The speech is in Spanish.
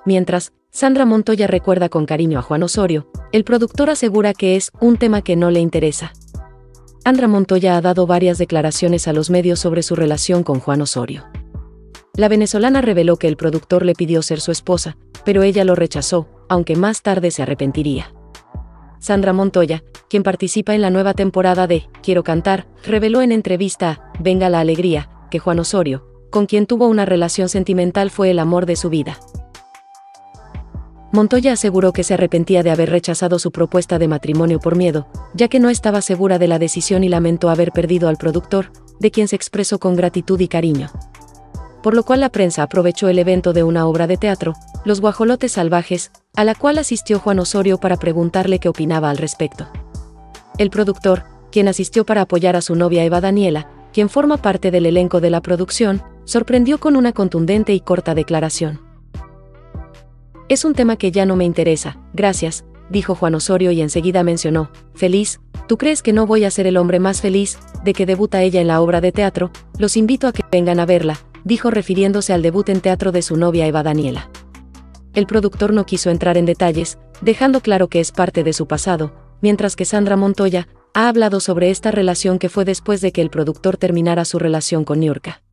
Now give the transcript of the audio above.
Mientras, Sandra Montoya recuerda con cariño a Juan Osorio, el productor asegura que es un tema que no le interesa. Sandra Montoya ha dado varias declaraciones a los medios sobre su relación con Juan Osorio. La venezolana reveló que el productor le pidió ser su esposa, pero ella lo rechazó, aunque más tarde se arrepentiría. Sandra Montoya, quien participa en la nueva temporada de Quiero Cantar, reveló en entrevista a Venga la Alegría que Juan Osorio, con quien tuvo una relación sentimental, fue el amor de su vida. Montoya aseguró que se arrepentía de haber rechazado su propuesta de matrimonio por miedo, ya que no estaba segura de la decisión y lamentó haber perdido al productor, de quien se expresó con gratitud y cariño. Por lo cual la prensa aprovechó el evento de una obra de teatro, Los Guajolotes Salvajes, a la cual asistió Juan Osorio para preguntarle qué opinaba al respecto. El productor, quien asistió para apoyar a su novia Eva Daniela, quien forma parte del elenco de la producción, sorprendió con una contundente y corta declaración. Es un tema que ya no me interesa, gracias, dijo Juan Osorio y enseguida mencionó, feliz, ¿tú crees que no voy a ser el hombre más feliz de que debuta ella en la obra de teatro? Los invito a que vengan a verla, dijo refiriéndose al debut en teatro de su novia Eva Daniela. El productor no quiso entrar en detalles, dejando claro que es parte de su pasado, mientras que Sandra Montoya ha hablado sobre esta relación que fue después de que el productor terminara su relación con Niurka.